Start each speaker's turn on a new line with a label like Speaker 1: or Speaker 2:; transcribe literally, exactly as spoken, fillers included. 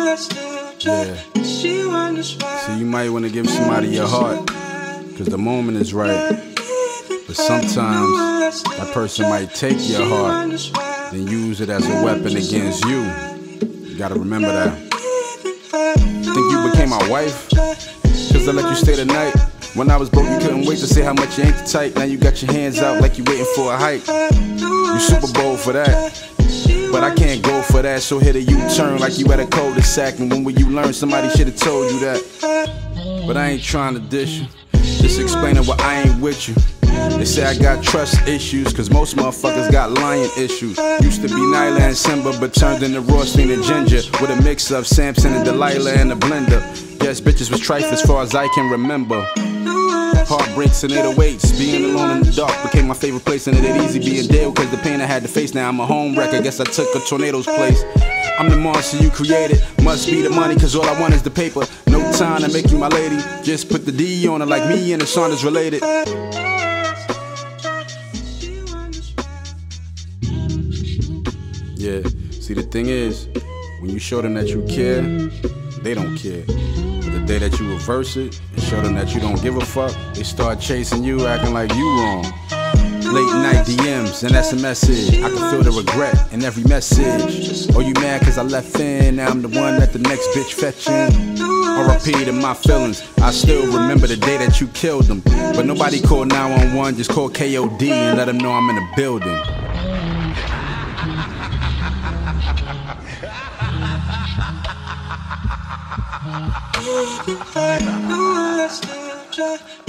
Speaker 1: Yeah. So you might want to give somebody your heart, because the moment is right. But sometimes that person might take your heart and use it as a weapon against you. You gotta remember that. Think you became my wife? Cause I let you stay the night. When I was broke, you couldn't wait to say how much you ain't the type. Now you got your hands out like you waiting for a hike. You super bold for that, but I can't go for that. So hit a U-turn like you at a cul-de-sac. And when will you learn? Somebody should've told you that. But I ain't trying to dish you, just explaining why I ain't with you. They say I got trust issues, cause most motherfuckers got lying issues. Used to be Nyla and Simba, but turned into Rothstein and Ginger, with a mix of Samson and Delilah in a blender. Yes, bitches was trife as far as I can remember. Heartbreaks and eight oh eights, being alone in the dark became my favorite place, and it ain't easy being dead because the pain I had to face. Now I'm a home wrecker, guess I took a tornado's place. I'm the monster you created, must be the money, cause all I want is the paper. No time to make you my lady, just put the D on it like me and the song is related. Yeah, see the thing is, when you show them that you care, they don't care. But the day that you reverse it and show them that you don't give a fuck, they start chasing you, acting like you wrong. Late night D Ms and S M Ses, I can feel the regret in every message. Oh, you mad cause I left in, now I'm the one that the next bitch fetching. R I P to my feelings, I still remember the day that you killed them. But nobody called nine one one, just call K O D and let them know I'm in the building.
Speaker 2: I know I still try.